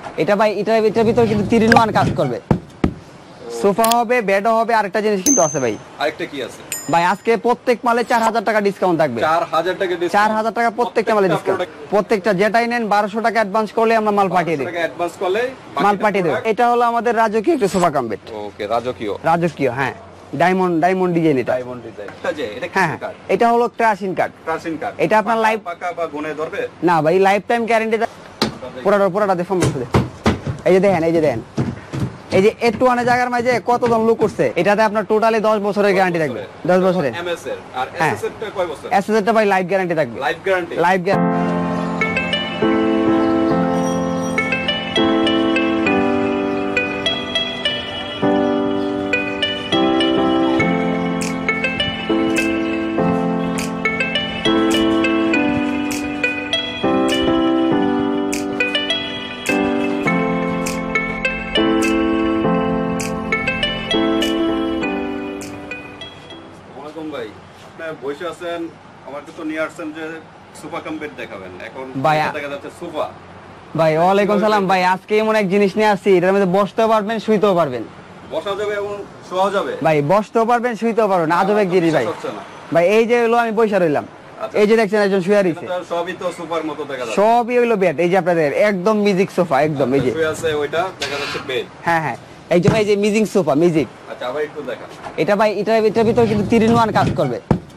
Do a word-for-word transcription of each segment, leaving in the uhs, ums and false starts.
এটা ভাই এটা এটার ভিতর কিন্তু তিন ইন ওয়ান কাজ করবে। সোফা হবে, বেডও হবে, আরেকটা জিনিস কিন্তু আছে ভাই। আরেকটা কি আছে ভাই? আজকে প্রত্যেক মালে চার হাজার টাকা ডিসকাউন্ট থাকবে। চার হাজার টাকা ডিসকাউন্ট, চার হাজার টাকা প্রত্যেকটা মালে ডিসকাউন্ট। প্রত্যেকটা যেটাই নেন বারোশো টাকা অ্যাডভান্স করলে আমরা মাল পাঠিয়ে দেব। টাকা অ্যাডভান্স করলে মাল পাঠিয়ে দেব। এটা হলো আমাদের রাজকীয় একটা সোফা কাম বেড। ওকে, রাজকীয় রাজকীয়, হ্যাঁ, ডায়মন্ড ডায়মন্ড ডিজাইন। এটা ডায়মন্ড ডিজাইন। এটা যে এটা কি হ্যাঁ, কার্ড? এটা হলো ক্রাশিং কার্ড। Crushing card. এটা আপনার লাইফ পাকা বা গুনে ধরবে না ভাই, লাইফ টাইম গ্যারান্টি। পুরোটা পুরোটা দেখুন, এই যে দেখেন, এই যে দেখেন, এই যে একটু অনেক জায়গার মাঝে কতজন লোক করছে। এটাতে আপনার টোটালি দশ বছরের গ্যারান্টি থাকবে। দশ বছরের এমএস এর। আর এসএস এর টা কয় বছর? এসএস এর টা ভাই লাইফ গ্যারান্টি থাকবে। Life guarantee. Life guarantee. ভাই আপনি বসে আছেন, আমাকে তো নিয়ে আসছেন যে সোফা কাম বেড দেখাবেন। এখন দেখা যাচ্ছে সোফা। ভাই ওয়ালাইকুম সালাম ভাই, আজকে এমন এক জিনিস নিয়ে আসছি, এটার মধ্যে বসতেও পারবেন, শুইতেও পারবেন। বসা যাবে এবং শোয়া যাবে ভাই, বসতেও পারবেন, শুইতেও পারবেন। আজব এক জিনিস ভাই। ভাই এই যে হলো আমি বসে রইলাম, এই যে দেখছেন একজন শুয়ে রইছে, সবই তো সোফার মতো দেখা যাচ্ছে। সবই হলো বেড। এই যে আপনাদের একদম মিউজিক সোফা, একদম এই যে শুয়ে আছে ওইটা দেখা যাচ্ছে বেড। হ্যাঁ হ্যাঁ, এই যে ভাই যে মিউজিক সোফা, মিউজিক। আচ্ছা আবার একটু দেখা। এটা ভাই এটা এটার ভিতর কিন্তু তিন ইন ওয়ান কাজ করবে।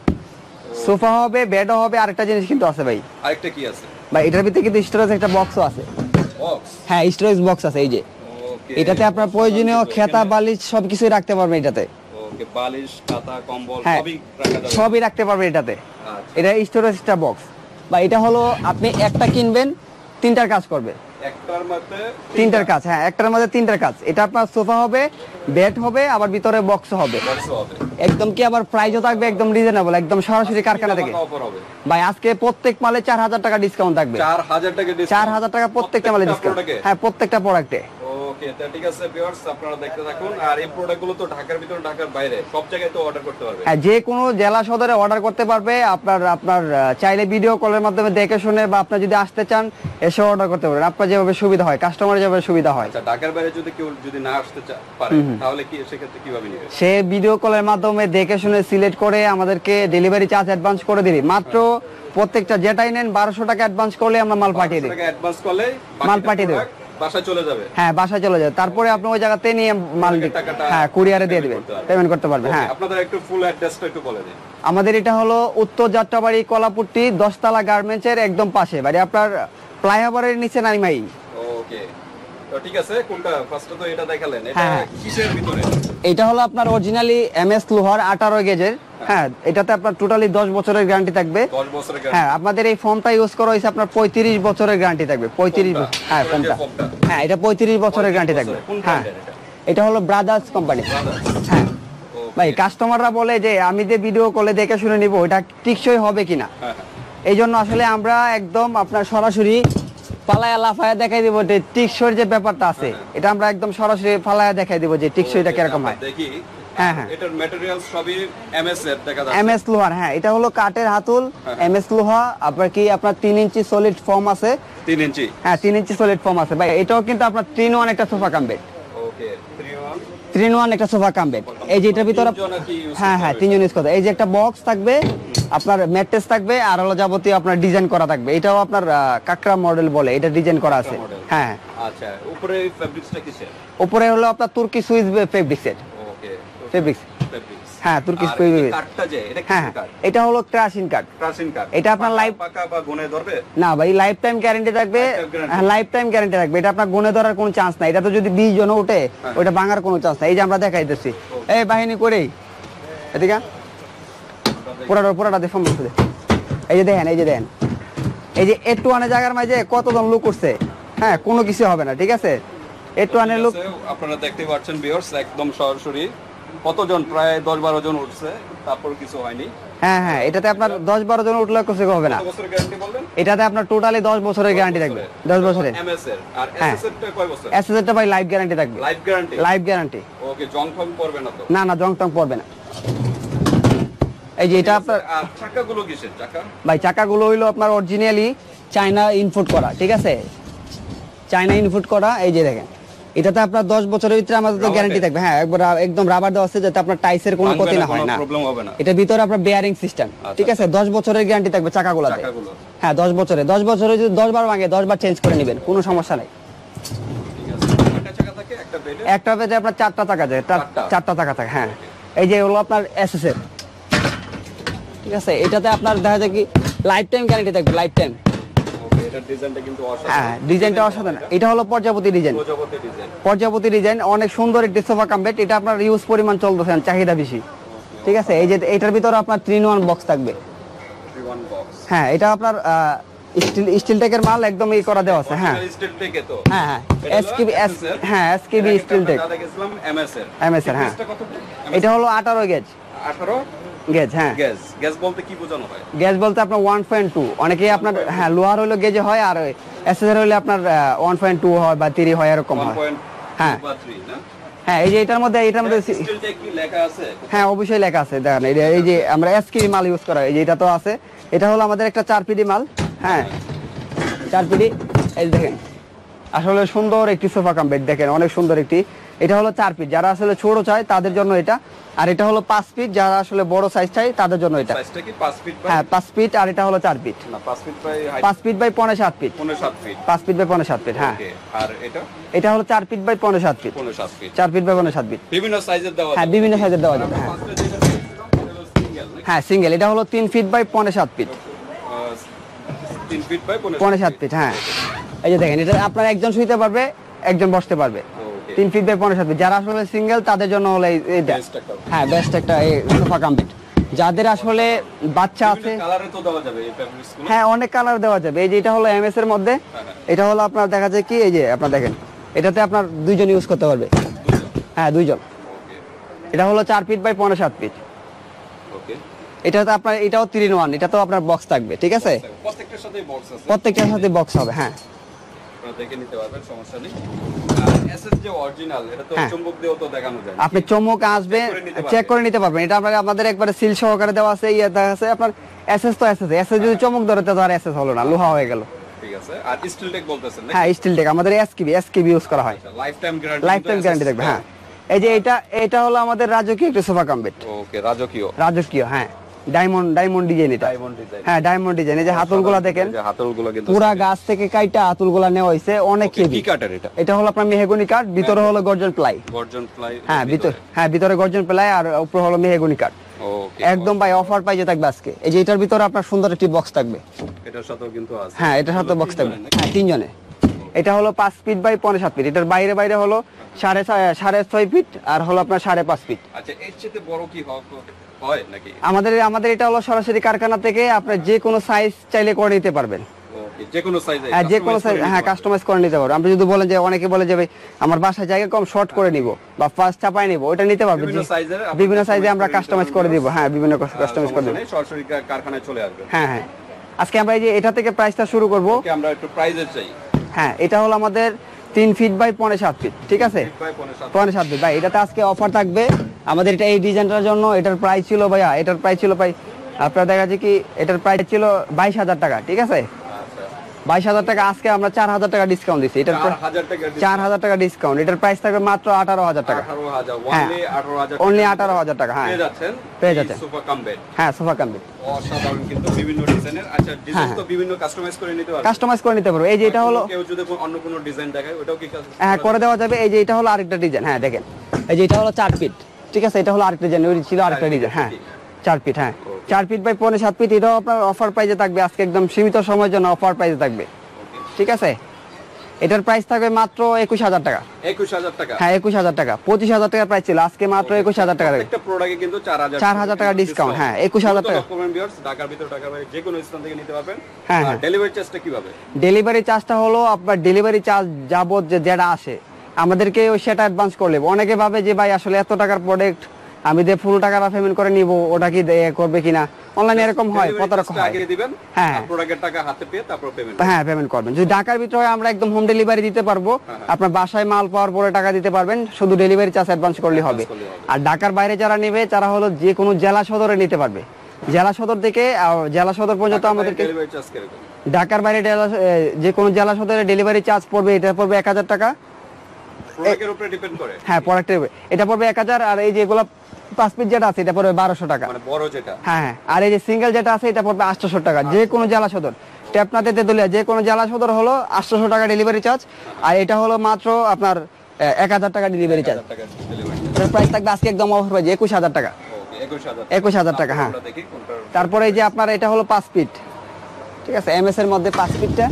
সোফা হবে, বেডও হবে, আরেকটা জিনিস কিন্তু আছে ভাই। আরেকটা কি আছে ভাই? এটার ভিতরে কিন্তু স্টোরেজ একটা বক্সও আছে। বক্স? হ্যাঁ, স্টোরেজ বক্স আছে এই যে। ওকে, এটাতে আপনার প্রয়োজনীয় খেতা বালিশ সবকিছুই রাখতে পারবেন এটাতে। ওকে, বালিশ খাতা কম্বল হ্যাঁ, সবই রাখা যাবে। সবই রাখতে পারবেন এটাতে। আচ্ছা, এটা স্টোরেজ একটা বক্স। বা এটা হলো আপনি একটা কিনবেন, তিনটার কাজ করবে। একটার মধ্যে তিনটার কাজ, হ্যাঁ, একটার মধ্যে তিনটার কাজ। এটা আপনার সোফা হবে, বেড হবে, আবার ভিতরে বক্স হবে। বক্স হবে। একদম কি আবার প্রাইসও থাকবে একদম রিজনেবল, একদম সরাসরি কারখানা থেকে। ভাই আজকে প্রত্যেক মালে চার হাজার টাকা ডিসকাউন্ট থাকবে। চার হাজার টাকা ডিসকাউন্ট। চার হাজার টাকা প্রত্যেকটা মালে ডিসকাউন্ট। হ্যাঁ, প্রত্যেকটা প্রোডাক্টে। ওকে, তা ঠিক আছে ভিউয়ার্স, আপনারা দেখতে থাকুন। আর এই প্রোডাক্টগুলো তো ঢাকার ভিতর, ঢাকার বাইরে সব জায়গায় তো অর্ডার করতে পারবে। হ্যাঁ, যে কোনো জেলা সদরে অর্ডার করতে পারবে। আপনার আপনার চাইলে ভিডিও কলের মাধ্যমে দেখে শুনে, বা আপনি যদি আসতে চান এসে অর্ডার করতে পারবেন, আপনার যেভাবে সুবিধা হয়, কাস্টমারের যেভাবে সুবিধা হয়। আচ্ছা, ঢাকার বাইরে যদি কেউ যদি না আসতে পারে তাহলে কি সেক্ষেত্রে কিভাবে নেবে? সে ভিডিও কলের মাধ্যমে দেখে শুনে সিলেক্ট করে আমাদেরকে ডেলিভারি চার্জ অ্যাডভান্স করে দিবি। মাত্র প্রত্যেকটা যেটাই নেন বারোশো টাকা অ্যাডভান্স করলে আমরা মাল পাঠিয়ে দিই। অ্যাডভান্স করলে মাল পাঠিয়ে দেব, বাসায় চলে যাবে। হ্যাঁ, বাসায় চলে যাবে। তারপরে আপনি ওই জায়গাতে নিয়ে মাল হ্যাঁ কুরিয়ারে দিয়ে দিবেন, পেমেন্ট করতে পারবেন। হ্যাঁ, আপনাদের একটু ফুল অ্যাড্রেসটা একটু বলে দিন। আমাদের এটা হলো উত্তর যাত্রাবাড়ি কলাপুট্টি দশতলা গার্মেন্টস এর একদম পাশে। মানে আপনার ফ্লাইওভারের নিচে নাইমাই। ওকে, তো ঠিক আছে। কোনটা ফার্স্টে তো এটা দেখালেন, এটা কিসের ভিতরে? এটা হলো আপনার অরিজিনালি এমএস লোহার আঠারো গেজের। হ্যাঁ, এটাতে আপনার টোটালি দশ বছরের গ্যারান্টি থাকবে। দশ বছরের গ্যারান্টি। হ্যাঁ, আপনাদের এই ফোনটা ইউজ করা হয়েছে আপনার পঁয়ত্রিশ বছরের গ্যারান্টি থাকবে। পঁয়ত্রিশ বছর, হ্যাঁ ফোনটা, হ্যাঁ এটা পঁয়ত্রিশ বছরের গ্যারান্টি থাকবে। হ্যাঁ, এটা হলো ব্রাদার্স কোম্পানি। হ্যাঁ ভাই, কাস্টমাররা বলে যে আমি যে ভিডিও কলে দেখে শুনে নিব এটা টিকসই হবে কিনা, এই জন্য আসলে আমরা একদম আপনার সরাসরি পালায়া লাফায়া দেখাই দিব যে টিকসইর যে ব্যাপারটা আছে, এটা আমরা একদম সরাসরি ফালায়া দেখাই দিব যে টিকসইটা কিরকম হয়। দেখি। হ্যাঁ হ্যাঁ, এটার ম্যাটেরিয়ালস সবই এমএস এর দেখা যাচ্ছে। এমএস লোহার। হ্যাঁ, এটা হলো কাঠের হাতুল, এমএস লোহা। আপনার কি আপনার তিন ইঞ্চি সলিড ফর্ম আছে। তিন ইঞ্চি? হ্যাঁ, তিন ইঞ্চি সলিড ফর্ম আছে ভাই। এটাও কিন্তু আপনার তিন ওয়ান একটা সোফা কাম বেড। ওকে, তিন ওয়ান একটা সোফা কাম বেড। এই যে এটার ভিতরে হ্যাঁ হ্যাঁ তিনজন ইউজ করতে। এই যে একটা বক্স থাকবে, আপনার ম্যাট্রেস থাকবে, আর হলো যাবতীয় আপনার ডিজাইন করা থাকবে। এটাও আপনার কাকড়া মডেল বলে, এটা ডিজাইন করা আছে। হ্যাঁ, আচ্ছা, উপরে ফেব্রিক্সটা কিসের? উপরে হলো আপনার তুর্কি সুইস ফেব্রিক্সের। Okay, fabrics. হ্যাঁ, তুর্কি কাঠটা যে এটা হ্যাঁ, এটা হলো ক্রাশিং কাঠ। ক্রাশিং কাঠ। এটা আপনার লাইফ পাকা বা গুনে ধরবে না ভাই, লাইফ টাইম গ্যারান্টি থাকবে। হ্যাঁ, লাইফ টাইম গ্যারান্টি থাকবে। এটা আপনার গুনে ধরার কোনো চান্স নাই। এটা তো যদি বিশ জন ওঠে ওটা ভাঙার কোনো চান্স নাই। এই যে আমরা দেখাই দিচ্ছি, এই বাহিনী করেই এদিকে পুরাটা পুরাটা দেখুন, এই যে দেখেন, এই যে দেখেন, এই যে একটু অনেক জায়গার মাঝে কতজন লোক উঠছে। হ্যাঁ, কোনো কিছু হবে না, ঠিক আছে। একটু অনেক লোক আপনারা দেখতে পাচ্ছেন ভিউয়ার্স, একদম সরাসরি কতজন, প্রায় দশ বারো জন উঠছে, তারপর কিছু হয়নি। হ্যাঁ হ্যাঁ, এটাতে আপনার দশ বারো জন উঠলে কিছু হবে না। এটাতে আপনার টোটালি দশ বছরের গ্যারান্টি থাকবে। দশ বছরের। এমএস এর। আর এসএস এর টা কয় বছর? এসএস এর টা ভাই লাইফ গ্যারান্টি থাকবে। Life guarantee? Life guarantee. Okay, জং টং পড়বে না তো? না না, জং টং পড়বে না। এই যে এটা আপনার চাকাগুলো কিসের চাকা? ভাই চাকাগুলো হইলো আপনার অরিজিনালি চায়না ইনপুট করা, ঠিক আছে। চায়না ইনপুট করা, এই যে দেখেন এটাতে আপনার দশ বছরের ভিতরে আমাদের তো গ্যারান্টি থাকবে। হ্যাঁ, একবার একদম রাবার দেওয়া আছে যাতে আপনার টাইসের কোনো ক্ষতি না হয় না, প্রবলেম হবে না। এটা ভিতরে আপনার বেয়ারিং সিস্টেম, ঠিক আছে? দশ বছরের গ্যারান্টি থাকবে চাকাগুলোতে। হ্যাঁ, দশ বছরে দশ বছরে যদি দশ বার ভাঙে দশ বার চেঞ্জ করে নেবেন, কোনো সমস্যা নাই। একটা বেডে আপনার চারটা চাকা যায়, চারটা চাকা থাকে। হ্যাঁ, এই যে হলো আপনার এসএস এর, ঠিক আছে? এটাতে আপনার দেখা যায় কি লাইফ টাইম গ্যারান্টি থাকবে, লাইফ টাইম। হ্যাঁ, ডিজাইনটা অসাধারণ। এটা হলো পর্যাপতি ডিজাইন, পর্যাপতি ডিজাইন অনেক সুন্দর একটি সোফা কাম বেড। এটা আপনার ইউজ পরিমাণ চলতেছে, চাহিদা বেশি, ঠিক আছে? এই যে এটার ভিতরে আপনার থ্রি ইন ওয়ান বক্স থাকবে। হ্যাঁ, এটা আপনার স্টিল স্টিল টেকের মাল, একদম এই করা দেওয়া আছে। হ্যাঁ স্টিল টেকে তো। হ্যাঁ হ্যাঁ, এসকেবি হ্যাঁ এসকেবি স্টিল টেক এমএস এর। এমএস এর। হ্যাঁ, এটা হলো আঠারো গেজ। আঠারো গেজ। হ্যাঁ, গ্যাস গ্যাস বলতে কি বোঝানো হয়? গ্যাস বলতে আপনার ওয়ান পয়েন্ট টু, অনেকেই আপনার হ্যাঁ লোহার হলো গেজে হয়, আর এসএসআর হলে আপনার ওয়ান পয়েন্ট টু হয় বা থ্রি হয়, এরকম হয়। হ্যাঁ হ্যাঁ, এই যে এটার মধ্যে এটার মধ্যে স্টিল টেক কি লেখা আছে? হ্যাঁ, অবশ্যই লেখা আছে। দেখেন এই যে আমরা এসকেবি মাল ইউজ করা, এই যে এটা তো আছে। এটা হলো আমাদের একটা চার পিডি মাল। হ্যাঁ, চার পিডি। এই দেখেন আসলে সুন্দর একটি সোফা কাম বেড, দেখেন অনেক সুন্দর একটি। এটা হলো চার পিট, যারা আসলে ছোট চায় তাদের জন্য এটা। আর এটা হলো পাঁচ পিট, যারা আসলে বড় সাইজ চায় তাদের জন্য এটা। সাইজটা কি পাঁচ ফিট বাই? হ্যাঁ, পাঁচ পিট। আর এটা হলো চার পিট। না, পাঁচ ফিট বাই পাঁচ পিট বাই পনেরো সাত পিট। পনেরো সাত ফিট। পাঁচ পিট বাই পনেরো সাত পিট। হ্যাঁ, আর এটা এটা হলো চার পিট বাই পনেরো সাত পিট। পনেরো সাত ফিট। চার পিট বাই পনেরো সাত পিট। বিভিন্ন সাইজের দেওয়া হ্যাঁ, বিভিন্ন সাইজের দেওয়া যাবে। হ্যাঁ হ্যাঁ, সিঙ্গেল। এটা হলো তিন ফিট বাই পনেরো সাত ফিট। তিন ফিট বাই পনেরো সাত ফিট। হ্যাঁ, এই যে দেখেন এটা আপনার একজন শুইতে পারবে, একজন বসতে পারবে। তিন ফিট বাই পনেরো সাত ফিট। যারা আসলে সিঙ্গেল তাদের জন্য হলো এইটা। হ্যাঁ, বেস্ট একটা এই সোফা কাম বেড। যাদের আসলে বাচ্চা আছে, কালারে তো দেওয়া যাবে এই ফ্যাব্রিক্স গুলো। হ্যাঁ, অনেক কালার দেওয়া যাবে। এই যে এটা হলো এমএস এর মধ্যে, এটা হলো আপনার দেখা যায় কি এই যে আপনার দেখেন এটাতে আপনার দুইজন ইউজ করতে পারবে। হ্যাঁ, দুইজন। এটা হলো চার ফিট বাই পনেরো সাত ফিট। ওকে, এটাতে আপনার এটাও থ্রি ইন ওয়ান, এটাতেও আপনার বক্স থাকবে, ঠিক আছে? প্রত্যেকটার সাথে বক্স আছে, প্রত্যেকটার সাথে বক্স হবে। হ্যাঁ, আপনারা দেখে নিতে পারবেন, সমস্যা নেই। আর এসএস যে অরিজিনাল, এটা তো চুম্বক দিয়েও তো দেখানো যায়। আপনি চমক আসবে, চেক করে নিতে পারবেন। এটা আপনার আমাদের একবারে সিল সহকারে দেওয়া আছে। ইয়ে দেখা আছে আপনার এসএস তো এসএস, এসএস যদি চমক ধরে তো আর এসএস হলো না, লোহা হয়ে গেল। ঠিক আছে। আর স্টিল টেক বলতেছেন না? হ্যাঁ, স্টিল টেক আমাদের এসকেবি এসকেবি ইউজ করা হয়। Lifetime guarantee, lifetime guarantee থাকবে। হ্যাঁ, এই যে এটা এটা হলো আমাদের রাজকীয় একটা সোফা কাম বেড। ওকে, রাজকীয়। রাজকীয়। হ্যাঁ, ডায়মন্ড ডায়মন্ড ডিজাইন এটা। Diamond design. হ্যাঁ, ডায়মন্ড ডিজাইন। এই যে হাতলগুলো দেখেন, এই যে হাতলগুলো কিন্তু পুরা গাছ থেকে কাইটা হাতলগুলো নেওয়া হইছে, অনেক হেভি। কি কাটার এটা? এটা হলো আপনার মেহগনি কাঠ, ভিতরে হলো গর্জন প্লাই। গর্জন প্লাই। হ্যাঁ, ভিতরে হ্যাঁ ভিতরে গর্জন প্লাই, আর উপরে হলো মেহগনি কাঠ। ওকে, একদম ভাই অফার পাইতে থাকবে আজকে। এই যে এটার ভিতরে আপনার সুন্দর একটি বক্স থাকবে। এটার সাথেও কিন্তু আছে। হ্যাঁ, এটার সাথে বক্স থাকবে। হ্যাঁ, তিনজনে। এটা হলো পাঁচ ফিট বাই পনেরো সাত ফিট। এটার বাইরে বাইরে হলো সাড়ে ছয়- সাড়ে ছয় ফিট, আর হলো আপনার সাড়ে পাঁচ ফিট। আচ্ছা, এর চেয়ে বড় কি হয় নাকি? আমাদের আমাদের এটা হলো সরাসরি কারখানা থেকে আপনার যে কোনো সাইজ চাইলে করে নিতে পারবেন। ওকে, যে কোনো সাইজে? হ্যাঁ, যে কোনো সাইজ। হ্যাঁ, কাস্টমাইজ করে নিতে পারবেন। আপনি যদি বলেন যে অনেকে বলে যে ভাই আমার বাসায় জায়গা কম, শর্ট করে নিব বা ফার্স্ট চাপায় নিব, ওটা নিতে পারবেন। বিভিন্ন সাইজের বিভিন্ন সাইজে আমরা কাস্টমাইজ করে দিব। হ্যাঁ, বিভিন্ন কাস্টমাইজ করে দিব। সরাসরি কারখানায় চলে আসবে। হ্যাঁ হ্যাঁ, আজকে আমরা এই যে এটা থেকে প্রাইসটা শুরু করব। ওকে, আমরা একটু প্রাইজে চাই। হ্যাঁ, এটা হলো আমাদের তিন ফিট বাই পনেরো সাত ফিট, ঠিক আছে? পনেরো সাত ফিট ভাই, এটাতে আজকে অফার থাকবে আমাদের। এটা এই ডিজাইনটার জন্য এটার প্রাইস ছিল ভাইয়া, এটার প্রাইস ছিল ভাই আপনার দেখা যাচ্ছে কি এটার প্রাইস ছিল বাইশ হাজার টাকা, ঠিক আছে? বাইশ হাজার টাকা। আজকে আমরা চার হাজার টাকা ডিসকাউন্ট দিচ্ছি। এটার চার হাজার টাকা ডিসকাউন্ট। এটার প্রাইস থাকবে মাত্র আঠারো হাজার টাকা। হ্যাঁ, অনলি আঠারো হাজার টাকা। হ্যাঁ, পেয়ে যাচ্ছেন সোফা কাম বেড। হ্যাঁ, সোফা কাম বেড অসাধারণ কিন্তু বিভিন্ন ডিজাইনের। আচ্ছা, ডিজাইন তো বিভিন্ন কাস্টমাইজ করে নিতে পারবে। কাস্টমাইজ করে নিতে পারবো। এই যে এটা হলো, কেউ যদি অন্য কোনো ডিজাইন দেখায় ওটাও কি? হ্যাঁ, করে দেওয়া যাবে। এই যে এটা হলো আরেকটা ডিজাইন। হ্যাঁ, দেখেন এই যে এটা হলো চার ফিট, ঠিক আছে? এটা হলো আরেকটা ডিজাইন, ওই ছিল আরেকটা ডিজাইন। হ্যাঁ, চার ফিট। হ্যাঁ, চার ফিট বাই পনেরো সাত ফিট। এটাও আপনার অফার প্রাইসে থাকবে আজকে, একদম সীমিত সময়ের জন্য অফার প্রাইসে থাকবে, ঠিক আছে? এটার প্রাইস থাকবে মাত্র একুশ হাজার টাকা। একুশ হাজার টাকা? হ্যাঁ, একুশ হাজার টাকা। পঁচিশ হাজার টাকা প্রাইস ছিল, আজকে মাত্র একুশ হাজার টাকা। একটা প্রোডাক্টে কিন্তু চার হাজার চার হাজার টাকা ডিসকাউন্ট। হ্যাঁ, একুশ হাজার টাকা। ঢাকার ভিতর, ঢাকার বাইরে যে কোনো স্থান থেকে নিতে পারবেন। হ্যাঁ, আর ডেলিভারি চার্জটা কিভাবে? ডেলিভারি চার্জটা হলো আপনার ডেলিভারি চার্জ যাবত যে যেটা আসে আমাদেরকে ওই সেটা অ্যাডভান্স করলে। অনেকে ভাবে যে ভাই আসলে এত টাকার প্রোডাক্ট আমি যে ফুল টাকাটা পেমেন্ট করে নিব, ওটা কি করবে কিনা? অনলাইনে এরকম হয়, কত রকম হয়। হ্যাঁ, প্রোডাক্টের টাকা হাতে পেয়ে তারপর পেমেন্ট। হ্যাঁ, পেমেন্ট করবেন। যদি ঢাকার ভিতরে হয় আমরা একদম হোম ডেলিভারি দিতে পারবো। আপনার বাসায় মাল পাওয়ার পরে টাকা দিতে পারবেন, শুধু ডেলিভারি চার্জ অ্যাডভান্স করলে হবে। আর ঢাকার বাইরে যারা নেবে তারা হলো যে কোনো জেলা সদরে নিতে পারবে। জেলা সদর থেকে জেলা সদর পর্যন্ত আমাদেরকে ডেলিভারি চার্জ কিরকম? ঢাকার বাইরে ডেলা- এ, যে কোনো জেলা সদরে ডেলিভারি চার্জ পড়বে, এটা পড়বে এক হাজার টাকা। প্রোডাক্টের উপরে ডিপেন্ড করে। হ্যাঁ প্রোডাক্টের এটা পড়বে এক হাজার, আর এই যেগুলো পাঁচ পিস যেটা আছে এটা পড়বে বারোশো টাকা। মানে বড় যেটা। হ্যাঁ হ্যাঁ, আর এই যে সিঙ্গেল যেটা আছে এটা পড়বে আটশোশো টাকা, যে কোনো জেলা সদর। টেপনাতে তেতুলিয়া যে কোনো জেলা সদর হলো আটশোশো টাকা ডেলিভারি চার্জ, আর এটা হলো মাত্র আপনার এক হাজার টাকা ডেলিভারি চার্জ। টাকা ডেলিভারি। এটার প্রাইস থাকবে আজকে একদম অফার প্রাইস একুশ হাজার টাকা। ওকে একুশ হাজার। একুশ হাজার টাকা, হ্যাঁ। আমরা দেখি কোনটার তারপরে এই যে আপনার এটা হলো পাঁচ ফিট, ঠিক আছে, এম এস এর মধ্যে পাঁচ ফিটটা,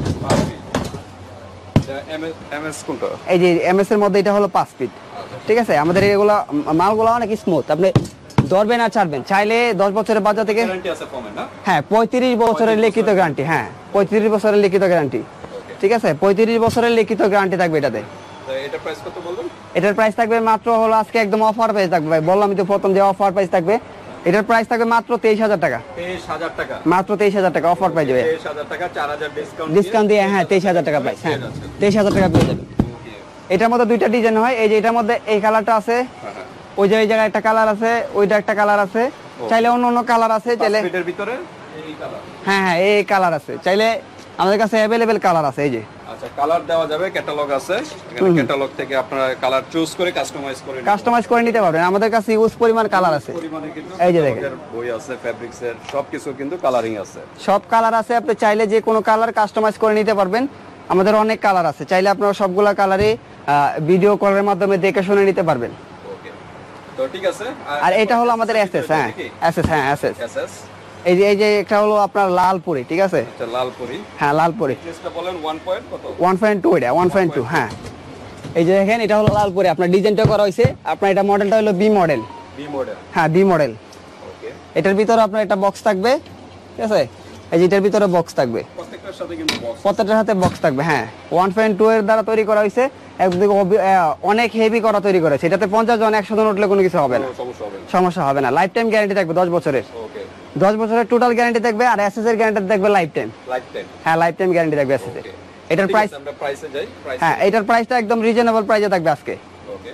এমএস এমএস কোনটা? এই যে এম এস এর মধ্যে এটা হলো পাঁচ ফিট, ঠিক আছে। আমাদের এগুলো মালগুলো অনেক স্মুথ, আপনি ধরবেন আর ছাড়বেন, চাইলে দশ বছরের বাজার থেকে। গ্যারান্টি আছে ফোমের না? হ্যাঁ পঁয়ত্রিশ বছরের লিখিত গ্যারান্টি, হ্যাঁ পঁয়ত্রিশ বছরের লিখিত গ্যারান্টি, ঠিক আছে, পঁয়ত্রিশ বছরের লিখিত গ্যারান্টি থাকবে এটাতে। তো এটা প্রাইস কত বলবেন? এটার প্রাইস থাকবে মাত্র হলো আজকে একদম অফার প্রাইস থাকবে ভাই, বললাম তো প্রথম যে অফার প্রাইস থাকবে। এটার প্রাইস থাকবে মাত্র তেইশ হাজার টাকা, তেইশ হাজার টাকা। মাত্র তেইশ হাজার টাকা অফার প্রাইস হবে। তেইশ হাজার টাকা, চার হাজার ডিসকাউন্ট ডিসকাউন্ট দিয়ে হ্যাঁ তেইশ হাজার টাকা প্রাইস, হ্যাঁ তেইশ হাজার টাকা পেয়ে যাবেন। এটার মধ্যে দুইটা ডিজাইন হয়, এই যে এটার মধ্যে এই কালারটা আছে, হ্যাঁ হ্যাঁ। ওই যে এই জায়গায় একটা কালার আছে, ওইটা একটা কালার আছে, চাইলে অন্য অন্য কালার আছে, চাইলে পাঁচ ফিটের ভিতরে এই কালার। হ্যাঁ হ্যাঁ এই কালার আছে, চাইলে আমাদের কাছে অ্যাভেলেবেল কালার আছে। এই যে আচ্ছা কালার দেওয়া যাবে, ক্যাটালগ আছে, এখানে ক্যাটালগ থেকে আপনারা কালার চুজ করে কাস্টমাইজ করে নিতে কাস্টমাইজ করে নিতে পারবেন, আমাদের কাছে ইউজ পরিমাণ কালার আছে। পরিমাণে কিন্তু এই যে দেখেন। ক্যাটালগের বই আছে, ফেব্রিক্স এর সবকিছু কিন্তু কালারিং আছে। সব কালার আছে, আপনি চাইলে যে কোনো কালার কাস্টমাইজ করে নিতে পারবেন, আমাদের অনেক কালার আছে, চাইলে আপনারা সবগুলা কালারই ভিডিও কলের মাধ্যমে দেখে শুনে নিতে পারবেন। ওকে তো ঠিক আছে। আর এটা হলো আমাদের এসএস, হ্যাঁ এসএস, হ্যাঁ এসএস। এসএস এই যে এই যে একটা হলো আপনার লালপুরি, ঠিক আছে, আচ্ছা লালপুরি। হ্যাঁ লালপুরি প্রাইসটা বলেন ওয়ান পয়েন্ট কত? ওয়ান পয়েন্ট টু, এটা ওয়ান পয়েন্ট টু, হ্যাঁ। এই যে দেখেন এটা হলো লালপুরি, আপনার ডিজাইনটা করা হয়েছে, আপনার এটা মডেলটা হলো বি মডেল, বি মডেল। হ্যাঁ বি মডেল। ওকে এটার ভিতরে আপনার একটা বক্স থাকবে, ঠিক আছে, এই যে এটার ভিতরে বক্স থাকবে, প্রত্যেকটার সাথে কিন্তু বক্স, প্রত্যেকটার সাথে বক্স থাকবে, হ্যাঁ ওয়ান পয়েন্ট টু এর দ্বারা তৈরি করা হয়েছে, একদিকে অবি- আহ, অনেক হেভি করা তৈরি করেছে, এটাতে পঞ্চাশ জন একশো জন উঠলে কোনো কিছু হবে না, সমস্যা হবে না। সমস্যা হবে না। লাইফ টাইম গ্যারান্টি থাকবে দশ বছরের, ওকে দশ বছরের টোটাল গ্যারান্টি থাকবে, আর এসএস এর গ্যারান্টি থাকবে লাইফ টাইম, লাইফ টাইম। হ্যাঁ লাইফ টাইম গ্যারান্টি থাকবে এসএস এর। এটার প্রাইস, আমরা প্রাইসে যাই, প্রাইস হ্যাঁ এটার প্রাইসটা একদম রিজনেবল প্রাইসে থাকবে আজকে। ওকে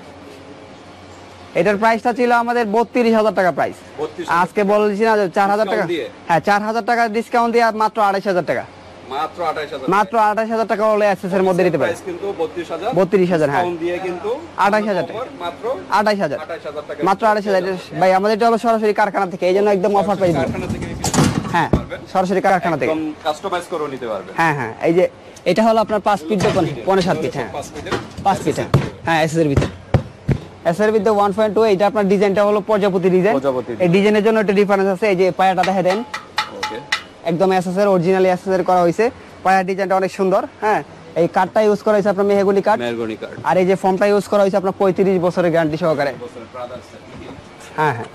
এটার প্রাইসটা ছিল আমাদের বত্রিশ হাজার টাকা প্রাইস, বত্রিশ আজকে বলেছি না চার হাজার টাকা, Discount দিয়ে? হ্যাঁ চার হাজার টাকা ডিসকাউন্ট দিয়ে মাত্র আড়াইশ হাজার টাকা, মাত্র আঠাশ হাজার। মাত্র আঠাশ হাজার টাকা হলে এসএস এর মধ্যে দিতে পারে। প্রাইস কিন্তু বত্রিশ হাজার, বত্রিশ হাজার, হ্যাঁ ডিসকাউন্ট দিয়ে কিন্তু আঠাশ হাজার টাকা, মাত্র আঠাইশ হাজার, আঠাশ হাজার টাকা, মাত্র আড়াইশ হাজার। ভাই আমাদের এটা হলো সরাসরি কারখানা থেকে, এই জন্য একদম অফার প্রাইস, কারখানা থেকে হ্যাঁ সরাসরি কারখানা থেকে, একদম কাস্টমাইজ করে নিতে পারবেন। হ্যাঁ হ্যাঁ। এই যে এটা হলো আপনার পাঁচ ফিট যখন পনেরো সাত ফিট, হ্যাঁ পাঁচ ফিটের পাঁচ ফিট, হ্যাঁ হ্যাঁ এস এর ভিতরে, এস এর ভিতরে ওয়ান পয়েন্ট টু। এটা আপনার ডিজাইনটা হলো প্রজাপতি ডিজাইন, প্রজাপতি এই ডিজাইনের জন্য একটা ডিফারেন্স আছে। এই যে পায়াটা দেখে দেন, ওকে একদম এস এর অরিজিনালি এস এর করা হয়েছে, পায়ার ডিজাইনটা অনেক সুন্দর, হ্যাঁ। এই কাঠটা ইউজ করা হয়েছে আপনার মেহগনি কাঠ, মেহগনি কার্ড, আর এই যে ফর্মটা ইউজ করা হয়েছে আপনার পঁয়ত্রিশ বছরের গ্যারান্টি সহকারে, বছরের ব্রাদার্স হ্যাঁ হ্যাঁ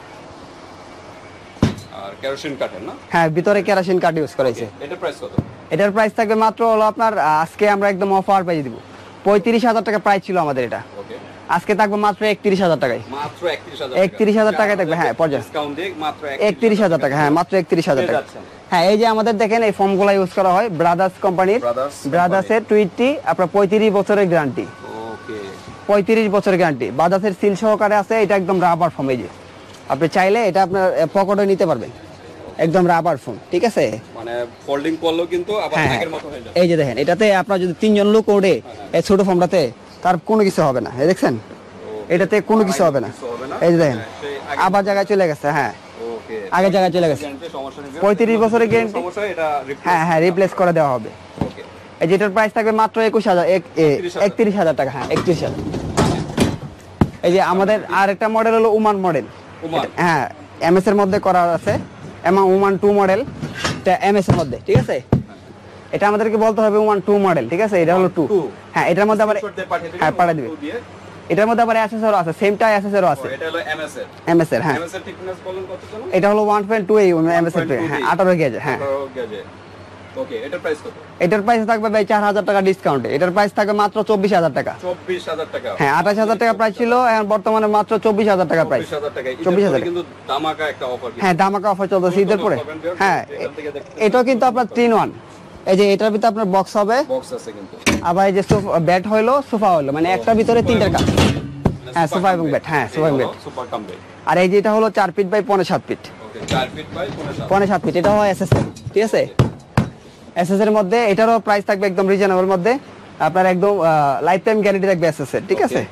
আর কেরোসিন কাঠের না? হ্যাঁ ভিতরে কেরাসিন কাঠ ইউজ করা হয়েছে। এটা প্রাইস কত? এটার প্রাইস থাকবে মাত্র হলো আপনার আহ, আজকে আমরা একদম অফার প্রাইস দিব, পঁয়ত্রিশ হাজার টাকা প্রাইস ছিল আমাদের, এটা ওকে আজকে থাকবে মাত্র একত্রিশ হাজার টাকায়, মাত্র একত্রিশ হাজার, একত্রিশ হাজার টাকায় থাকবে, হ্যাঁ পর্যায়ে ডিসকাউন্ট দিয়ে মাত্র একত্রিশ হাজার টাকা, হ্যাঁ মাত্র একত্রিশ হাজার টাকা। হ্যাঁ এই যে আমাদের দেখেন এই ফর্মগুলো ইউজ করা হয় ব্রাদার্স কোম্পানির, Brothers ব্রাদার্সের টুইটটি আপনার পঁয়ত্রিশ বছরের গ্যারান্টি, ওকে পঁয়ত্রিশ বছরের গ্যারান্টি, বাজাজের সিল সহকারে আছে, এটা একদম রাবার ফোম। এই যে আপনি চাইলে এটা আপনার পকেটে নিতে পারবেন, একদম রাবার ফোম, ঠিক আছে, মানে ফোল্ডিং করলেও কিন্তু আবার হ্যাঁ আগের মতো হয়ে যাবে। এই যে দেখেন এটাতে আপনার যদি তিনজন লোক ওঠে এই ছোট ফোমটাতে, তার কোনো কিছু হবে না, এই দেখছেন এটাতে কোনো কিছু হবে না, এই যে দেখেন আবার জায়গায় চলে গেছে, হ্যাঁ ওকে আগে জায়গায় চলে গেছে, সমস্যা নেই, পঁয়ত্রিশ বছরের গ্যারান্টি, সমস্যা এটা হ্যাঁ হ্যাঁ রিপ্লেস করে দেওয়া হবে। ওকে এই যেটার প্রাইস থাকবে মাত্র একুশ হাজার, একত্রিশ হাজার টাকা, হ্যাঁ একত্রিশ হাজার। এই যে আমাদের আর একটা মডেল হলো উমান মডেল, উমান হ্যাঁ এম এস এর মধ্যে করা আছে, এমন উমান টু মডেল, এটা এম এস এর মধ্যে, ঠিক আছে, এটা আমাদেরকে বলতে হবে ওয়ান টু মডেল, ঠিক আছে, এটা হলো টু, হ্যাঁ এটার মধ্যে আবার হ্যাঁ পাঠিয়ে দিবে, এটার মধ্যে আবার অ্যাসেসরও আছে, সেমটা অ্যাসেসরও আছে, এটা হলো এমএস এর, এমএস এর, হ্যাঁ এমএস এর থিকনেস বলেন কত জানো? এটা হলো ওয়ান পয়েন্ট টু এই এমএস এর, হ্যাঁ আঠারো গেজ, হ্যাঁ আঠারো গেজে। ওকে এটার প্রাইস কত? এটার প্রাইস থাকবে ভাই চার হাজার টাকা ডিসকাউন্টে, এটার প্রাইস থাকবে মাত্র চব্বিশ হাজার টাকা, চব্বিশ হাজার টাকা, হ্যাঁ আঠাশ হাজার টাকা প্রাইস ছিল, এখন বর্তমানে মাত্র চব্বিশ হাজার টাকা প্রাইস, চব্বিশ হাজার টাকা, চব্বিশ হাজার কিন্তু ধামাকা একটা অফার, হ্যাঁ ধামাকা অফার চলতেছে ঈদের পরে, হ্যাঁ এটাও কিন্তু আপনার তিন ওয়ান, এই যে এটার ভিতরে আপনার বক্স হবে, বক্স আছে কিন্তু, আবার এই যে বেড হইলো সোফা হইলো, মানে একটার ভিতরে তিনটার কাজ, হ্যাঁ সোফা এবং বেড, হ্যাঁ সোফা এবং বেড, সুপার কাম বেড, আর এই যে এটা হলো চার ফিট বাই পনেরো সাত ফিট, ওকে চার ফিট বাই পনেরো সাত, পনেরো সাত ফিট, এটা হয় এসএস, ঠিক আছে। এসএস এর মধ্যে এটারও প্রাইস থাকবে একদম রিজনেবল মধ্যে, আপনার একদম লাইফ টাইম গ্যারান্টি থাকবে এসএস এর, ঠিক আছে?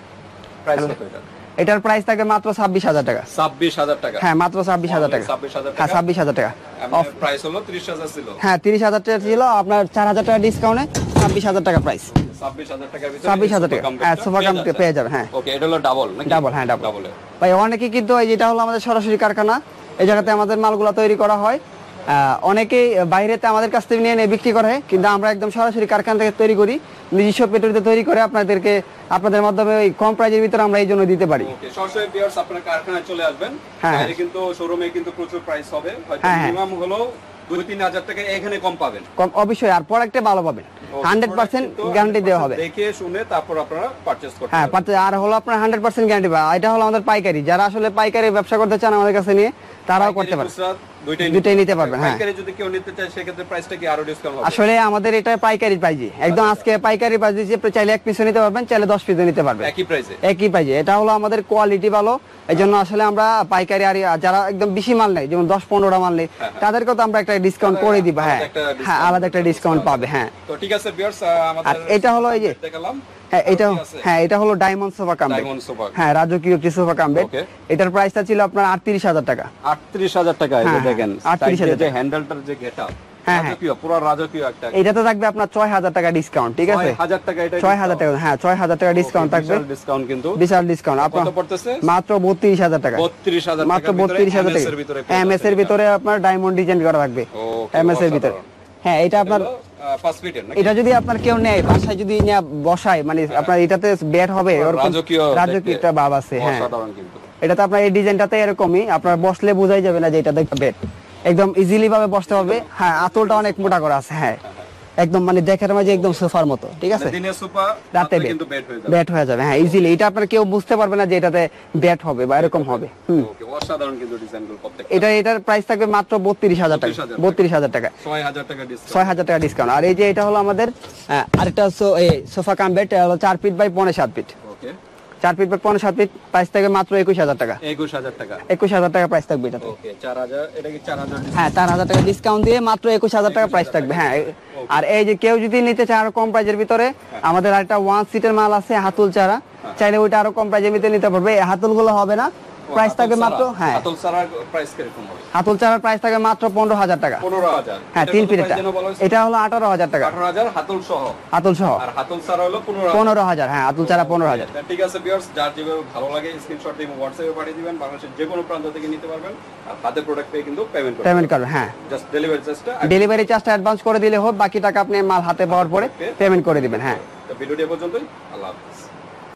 প্রাইস কত এটা? এটার প্রাইস থাকবে মাত্র ছাব্বিশ হাজার টাকা। ছাব্বিশ হাজার টাকা? হ্যাঁ মাত্র ছাব্বিশ হাজার টাকা। ছাব্বিশ হাজার টাকা? হ্যাঁ ছাব্বিশ হাজার টাকা। প্রাইস হলো ত্রিশ হাজার ছিল। হ্যাঁ ত্রিশ হাজার টাকা ছিল, আপনার চার হাজার টাকা ডিসকাউন্টে ছাব্বিশ হাজার টাকা প্রাইস। ছাব্বিশ হাজার টাকার ভিতরে ছাব্বিশ হাজার টাকা, হ্যাঁ সোফা কাম পেয়ে যাবে। হ্যাঁ ওকে, এটা হলো ডাবল নাকি? ডাবল, হ্যাঁ ডাবল। ডাবল ভাই অনেকে কিন্তু এই যেটা হলো আমাদের সরাসরি কারখানা, এই জায়গাতে আমাদের মালগুলো তৈরি করা হয়। আহ, অনেকেই বাইরেতে আমাদের কাছ থেকে নিয়ে নিয়ে বিক্রি করে, কিন্তু আমরা একদম সরাসরি কারখানা থেকে তৈরি করি, নিজস্ব পেট্রোলিতে তৈরি করে আপনাদেরকে আপনাদের মাধ্যমে ওই কম প্রাইজের ভিতরে আমরা এই জন্য দিতে পারি। ওকে, সরাসরি ভিউয়ার্স আপনারা কারখানায় চলে আসবেন। হ্যাঁ, বাইরে কিন্তু শোরুমে কিন্তু প্রচুর প্রাইস হবে, হয়তো হ্যাঁ, হ্যাঁ। মিনিমাম হলো দুই তিন হাজার টাকা এখানে কম পাবেন। কম অবশ্যই, আর প্রোডাক্টে ভালো পাবেন, হান্ড্রেড পার্সেন্ট গ্যারান্টি দেওয়া হবে। দেখে শুনে তারপর আপনারা পারচেজ করতে হ্যাঁ পারবেন। পারতে- আর হলো আপনার হান্ড্রেড পার্সেন্ট গ্যারান্টি পাওয়া। এটা হলো আমাদের পাইকারি, যারা আসলে পাইকারি ব্যবসা করতে চান আমাদের কাছে নিয়ে তারাও করতে পারে, খুচরা দুইটাই দুইটাই নিতে পারবেন। হ্যাঁ পাইকারি যদি কেউ নিতে চায় সেক্ষেত্রে প্রাইসটা কি আরো ডিসকাউন্ট হবে? আসলে আমাদের এটা পাইকারি প্রাইজে, একদম আজকে পাইকারি প্রাইস দিচ্ছি, আপনি চাইলে এক পিসও নিতে পারবেন, চাইলে দশ পিসও নিতে পারবেন একই প্রাইসে? একই প্রাইজে। এটা হলো আমাদের কোয়ালিটি ভালো, এই জন্য আসলে আমরা পাইকারি আর যারা একদম বেশি মাল নেই, যেমন দশ পনেরোটা মাল নেই, তাদেরকেও তো আমরা একটা ডিসকাউন্ট করে দিব। হ্যাঁ হ্যাঁ আলাদা একটা ডিসকাউন্ট পাবে। হ্যাঁ তো ঠিক আছে ভিউয়ার্স, আর আমাদের এটা হলো এই যে দেখালাম। হ্যাঁ এটা হ্যাঁ এটা হলো diamond sofa cum bed. Diamond sofa, হ্যাঁ রাজকীয় একটি সোফা কামবেড। Okay. এটার প্রাইসটা ছিল আপনার আটত্রিশ হাজার টাকা। আটত্রিশ হাজার টাকা। এই যে হ্যাঁ, দেখেন আটত্রিশ হাজার যে টাকা। হ্যান্ডেলটার যে গেটআপ, হ্যাঁ, হ্যাঁ। রাজকীয়, পুরো রাজকীয় একটা। এটাতে থাকবে আপনার ছয় হাজার টাকা ডিসকাউন্ট, ঠিক আছে? ছয় হাজার টাকা এটা? ছয় হাজার টাকা, হ্যাঁ ছয় হাজার টাকা ডিসকাউন্ট থাকবে, ডিসকাউন্ট কিন্তু বিশাল ডিসকাউন্ট। আপনার কত পড়তেছে? মাত্র বত্রিশ হাজার টাকা। বত্রিশ হাজার টাকা, মাত্র বত্রিশ হাজার টাকা এমএস এর ভিতরে আপনার ডায়মন্ড ডিজাইন করা থাকবে এমএস এর ভিতরে। হ্যাঁ এটা আপনার পাঁচ ফিটের নাকি? এটা যদি আপনার কেউ নেয় বাসায় যদি নিয়ে বসায়, মানে আপনার এটাতে বেড হবে এরকম রাজকীয় রাজকীয় একটা ভাব আছে। হ্যাঁ অসাধারণ কিন্তু। এটাতে আপনার এই ডিজাইনটাতে এরকমই, আপনার বসলে বোঝাই যাবে না যে এটা দেখতে বেড, একদম ইজিলি ভাবে বসতে পারবে। হ্যাঁ আঁচলটা অনেক মোটা করা আছে, হ্যাঁ একদম মানে দেখার মাঝে একদম সোফার মতো, ঠিক আছে? দিনে সোফা, রাতে রাতে বেড, কিন্তু বেড হয়ে যাবে। বেড হয়ে যাবে, হ্যাঁ ইজিলি। এটা আপনার কেউ বুঝতে পারবে না যে এটাতে বেড হবে বা এরকম হবে। হুম ওকে, অসাধারণ কিন্তু ডিজাইনগুলো প্রত্যেকটা। এটা এটার প্রাইস থাকবে মাত্র বত্রিশ হাজার টাকা। বত্রিশ হাজার টাকা, ছয় হাজার টাকা ডিসকাউন্ট। ছয় হাজার টাকা ডিসকাউন্ট। আর এই যে এটা হলো আমাদের আহ, আরেকটা সোফা কাম বেড, হলো চার ফিট বাই পনেরো সাত ফিট। ওকে, চার ফিট বাই পনেরো সাত ফিট, প্রাইস থাকবে মাত্র একুশ হাজার টাকা। একুশ হাজার টাকা? একুশ হাজার টাকা প্রাইস থাকবে এটাতে। ওকে, চার হাজার, এটা কি চার হাজার? হ্যাঁ চার হাজার টাকা ডিসকাউন্ট দিয়ে মাত্র একুশ হাজার টাকা প্রাইস থাকবে। হ্যাঁ আর এই যে কেউ যদি নিতে চায় আরো কম প্রাইজের ভিতরে, আমাদের আরেকটা ওয়ান সিটের মাল আছে হাতুল চারা, চাইলে ওইটা আরো কম প্রাইজের ভিতরে নিতে পারবে। এই হাতুল গুলো হবে না, প্রাইস থাকবে মাত্র, হ্যাঁ হাতল সারার প্রাইস কিরকম হবে? হাতুল চারার প্রাইস থাকে মাত্র পনেরো হাজার টাকা। পনেরো হাজার? হ্যাঁ তিন ফিট এটা, এটা হলো আঠারো হাজার টাকা। আঠারো হাজার হাতল সহ? হাতুল সহ। আর হাতল সারা হলো পনেরো? পনেরো হাজার, হ্যাঁ হাতুল চারা পনেরো হাজার। ঠিক আছে ভিউয়ার্স, যার যেভাবে ভালো লাগে স্ক্রিনশট দিয়ে হোয়াটসঅ্যাপে পাঠিয়ে দিবেন, বাংলাদেশের যে কোনো প্রান্ত থেকে নিতে পারবেন। আর হাতে প্রোডাক্ট পেয়ে কিন্তু পেমেন্ট করবেন। পেমেন্ট করবে, হ্যাঁ জাস্ট ডেলিভারি চার্জটা, ডেলিভারি চার্জটা অ্যাডভান্স করে দিলে হোক, বাকি টাকা আপনি মাল হাতে পাওয়ার পরে পেমেন্ট করে দিবেন। হ্যাঁ তো ভিডিওটি এ পর্যন্তই, আল্লাহ হাফেজ।